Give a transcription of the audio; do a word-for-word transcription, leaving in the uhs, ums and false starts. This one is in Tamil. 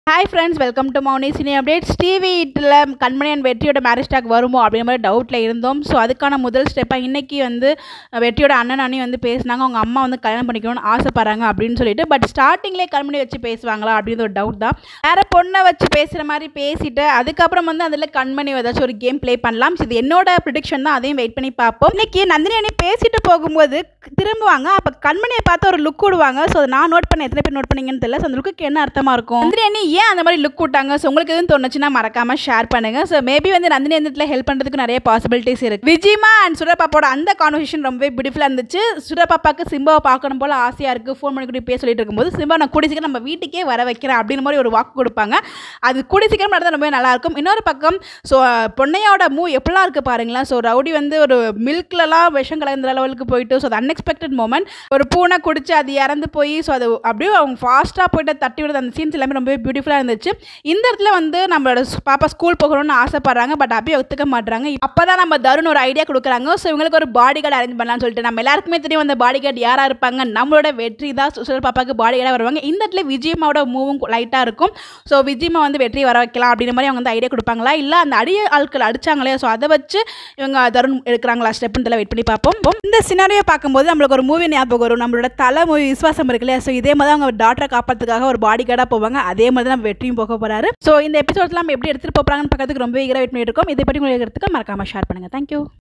Hi friends, welcome to Mouni Cine Updates. T V E T ல கண்மணி அண்ட் வெற்றியோட மேரேஜ் டாக் வருமோ அப்படிங்கிற மாதிரி டவுட்டில் இருந்தோம். ஸோ அதுக்கான முதல் ஸ்டெப்பாக இன்றைக்கி வந்து வெற்றியோட அண்ணன் அண்ணி வந்து பேசினாங்க. அவங்க அம்மா வந்து கல்யாணம் பண்ணிக்கணும்னு ஆசைப்படுறாங்க அப்படின்னு சொல்லிட்டு, பட் ஸ்டார்டிங்லேயே கண்மணி வச்சு பேசுவாங்களா அப்படின்ற ஒரு டவுட் தான். வேறு பொண்ணை வச்சு பேசுகிற மாதிரி பேசிட்டு அதுக்கப்புறம் வந்து அதில் கண்மணி ஏதாச்சும் ஒரு கேம் ப்ளே பண்ணலாம். இது என்னோட ப்ரிடிக்ஷன் தான், அதையும் வெயிட் பண்ணி பார்ப்போம். இன்றைக்கி நந்தினி அண்ணி பேசிட்டு போகும்போது திரும்புவாங்க, அப்போ கண்மணியை பார்த்து ஒரு லுக் விடுவாங்க. ஸோ நான் நோட் பண்ண எத்தனை பேர் நோட் பண்ணீங்கன்னு தெரியல. ஸோ அந்த லுக்கு என்ன அர்த்தமாக இருக்கும், நந்தினி அண்ணி ஏன் அந்த மாதிரி லுக் விட்டாங்க? ஸோ உங்களுக்கு எதுவும் தோணுச்சுன்னா மறக்காம ஷேர் பண்ணுங்க. ஸோ மேபி வந்து நந்தினி இந்த ஹெல்ப் பண்ணுறதுக்கு நிறைய பாசிபிலிட்டிஸ் இருக்கு. விஜிமா அண்ட் சுரபாப்பாவோட அந்த கான்வர்சேஷன் ரொம்பவே பியூட்டிஃபுல்லாக இருந்துச்சு. சுரபாப்பாக்கு சிம்பாவை பார்க்கணும் போல ஆசையாக இருக்குது. ஃபோன் பண்ணி கூட பேச சொல்லிட்டு இருக்கும்போது சிம்பா நான் கூடி சீக்கிரம் நம்ம வீட்டுக்கே வர வைக்கிறேன் அப்படின்னு மாதிரி ஒரு வாக்கு கொடுப்பாங்க. அது கூடி சீக்கிரம் நடந்தால் ரொம்பவே நல்லாயிருக்கும். இன்னொரு பக்கம் ஸோ பொன்னையோட மூ எப்படிலாம் இருக்குது பாருங்களேன். ஸோ ரவுடி வந்து ஒரு மில்க்லலாம் விஷம் கலந்த லெவலுக்கு போயிட்டு, ஸோ அது அன்எக்ஸ்பெக்டட் மூமெண்ட். ஒரு பூனை குடிச்சு அது இறந்து போய் ஸோ அது அப்படியே அவங்க ஃபாஸ்ட்டாக போய்ட்டு தட்டி விடுறது, அந்த சீன்ஸ் எல்லாமே ரொம்பவே பியூட்டிஃபுல்லாக இருந்துச்சு. இந்த இடத்துல வந்து நம்மளோட பாப்பா ஸ்கூல் போகணும்னு ஆசைப்படுறாங்க, பட் அப்படியே ஒத்துக்க மாட்டாங்க. அப்போ தான் நம்ம தருண் ஒரு ஐடியா கொடுக்குறாங்க. ஸோ இவங்களுக்கு ஒரு பாடி கார்டு அரேஞ்ச் பண்ணலாம்னு சொல்லிட்டு, நம்ம எல்லாருக்குமே தெரியும் அந்த பாடி கார்டு யாராக இருப்பாங்க, நம்மளோட வெற்றி தான் சுஷல் பாப்பாவுக்கு பாடி கார்டாக வருவாங்க. இந்த இடத்துல விஜயம்மாவோட மூவும் லைட்டாக இருக்கும். ஸோ விஜயம்மா வந்து வெற்றி வர வைக்கலாம் அப்படின்ற மாதிரி அவங்க வந்து ஐடியா கொடுப்பாங்களா, இல்லை அந்த அடிய ஆட்கள் அடிச்சாங்களே ஸோ அதை வச்சு இவங்க தருண் எடுக்கிறாங்களா ஸ்டெப்னு வெயிட் பண்ணி பார்ப்போம். இந்த சினாரியை பார்க்கும்போது நம்மளுக்கு ஒரு மூவி ஞாபகம் வரும். நம்மளோட தலை மூவி விஸ்வாசம் இருக்கு இல்லையா. ஸோ இதே மாதிரி அவங்க டாக்டரை காப்பாற்றுக்காக ஒரு பாடி கார்டாக போவாங்க. அதே மாதிரி நம்ம வெற்றியும் போக போகிறாரு. ஸோ இந்த எபிசோட்ஸ்லாம் எப்படி எடுத்துகிட்டு போகிறாங்கன்னு பார்க்கறதுக்கு ரொம்ப ஈகராக வெயிட் பண்ணிட்டு இருக்கோம். இதை பற்றி உங்களுக்கு எடுத்துக்க மறக்காமல் ஷேர் பண்ணுங்கள். தேங்க்யூ.